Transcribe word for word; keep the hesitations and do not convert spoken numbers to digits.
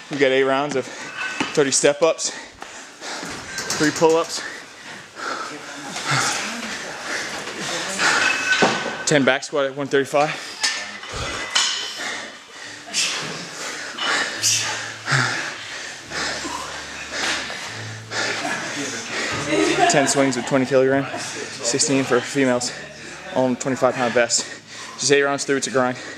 We got eight rounds of thirty step-ups, three pull-ups, ten back squat at one thirty-five. ten swings with twenty kilograms, sixteen for females, all on twenty-five pound vests. Just eight rounds through, it's a grind.